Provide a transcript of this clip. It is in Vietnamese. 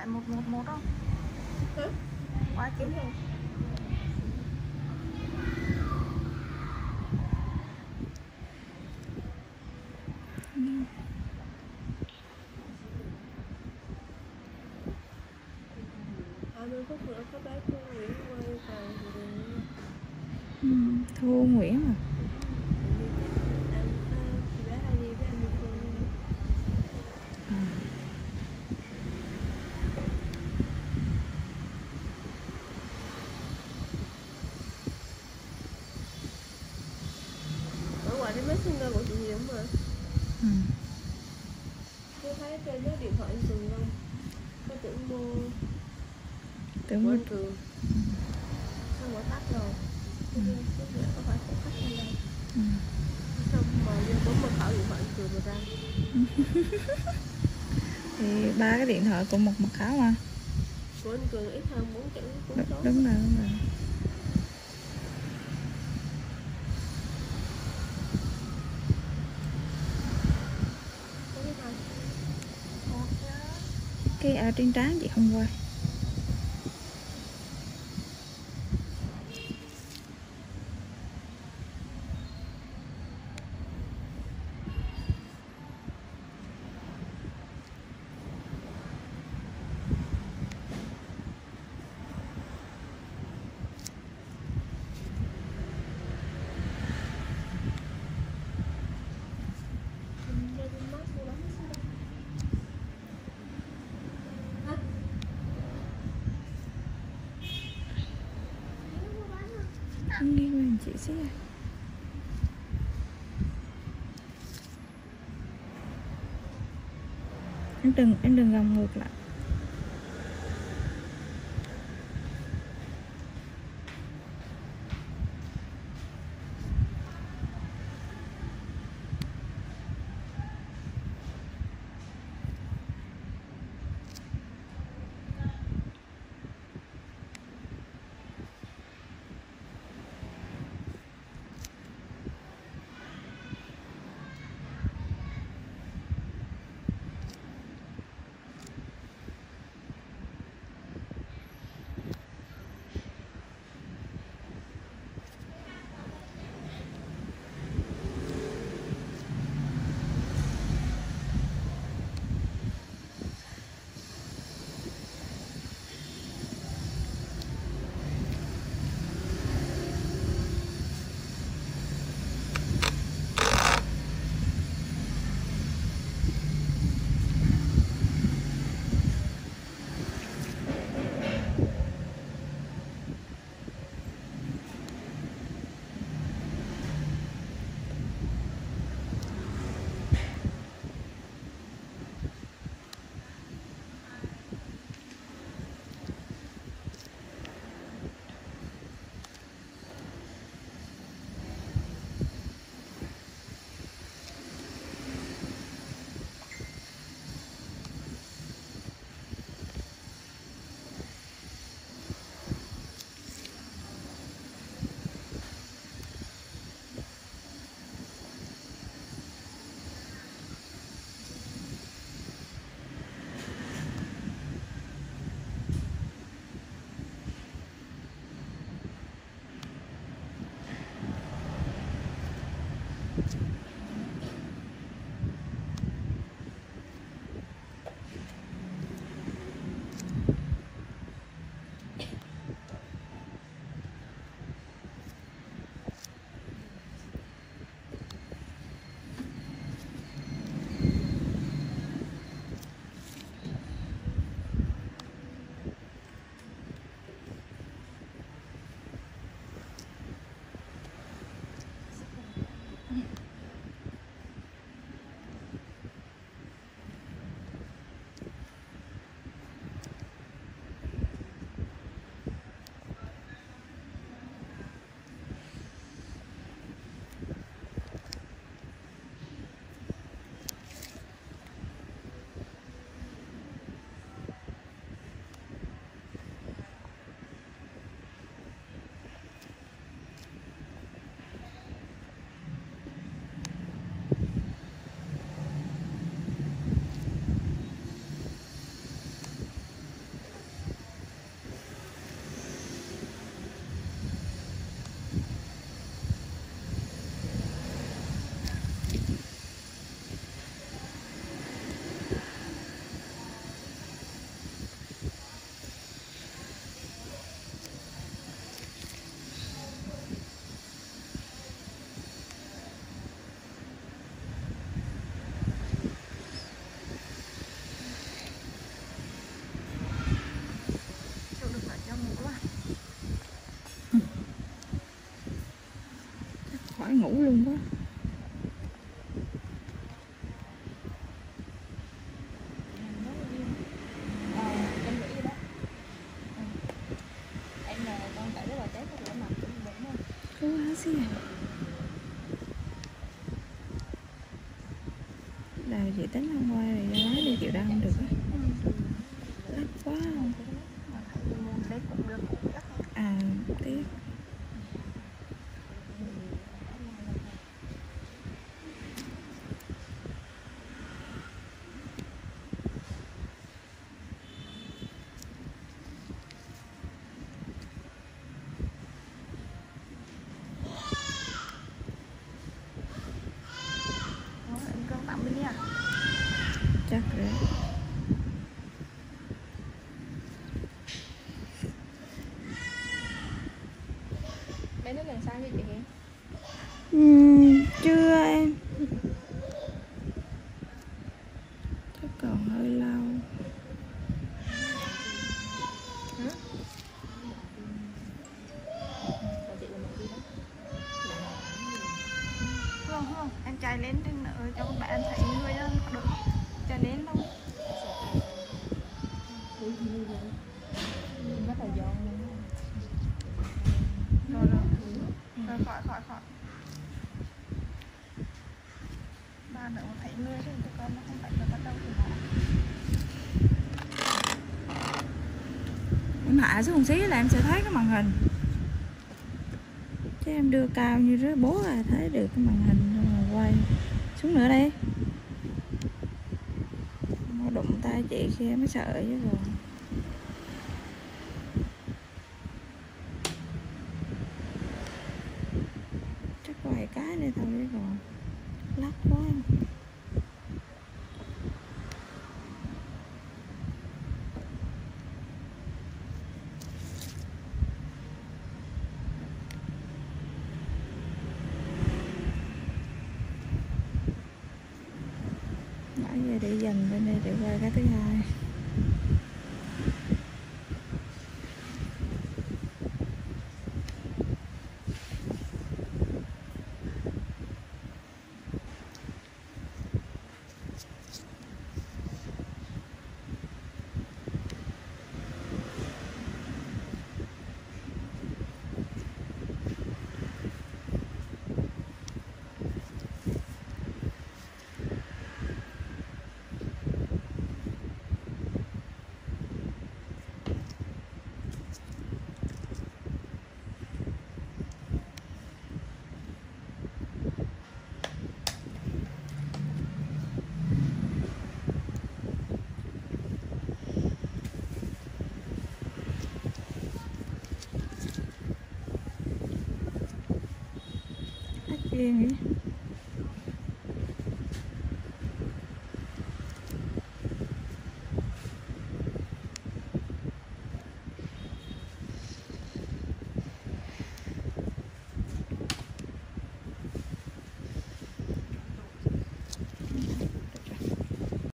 111 không? Hả? Quá chín Đúng rồi. Phút nữa có bé Thu Nguyễn quay vào Thu Nguyễn à? Chị bé hay đi với anh đi chơi. Ở ngoài cái Messenger của chị Hiếu mà. Tôi thấy trên cái điện thoại anh Cường không? Có tưởng mua của anh Cường. Sao bỏ tắt rồi? Cái này có phải khách hay đâu? Xong mà vô bấm mật khẩu điện thoại anh Cường rồi ra. Thì 3 cái điện thoại cùng một mật khẩu mà. Của anh Cường ít hơn 4 chữ 4 số. Đúng rồi. Cái ở trên trán chị không quay. Anh đi bên chị xíu à. Em đừng gồng ngược lại. luôn quá. Có quá xí à. Đào chị tính hôm qua rồi ra lái đi chịu đau không được á. Lắc quá không? À tiếc. Chắc rồi. Bé nước lần sau như chị Hiền? Chưa em. Chắc còn hơi lâu. Không, em chạy lên trên nữa cho các bạn thấy người đó được. Chạy lên đâu. Rất là giòn luôn. Rồi khỏi. Ba nữa thấy người chứ tụi con nó không phải là bắt đầu thì họ. Em hạ xuống một xí là em sẽ thấy cái màn hình. Chứ em đưa cao như rứa bố là thấy được cái màn hình rồi mà quay. Xuống nữa đi. Nó đụng tay chị kia mới sợ chứ rồi. Chắc vài cái nữa thôi chứ còn lắc quá. Nãy giờ để dần bên đây để quay cái thứ hai. Yên nhỉ.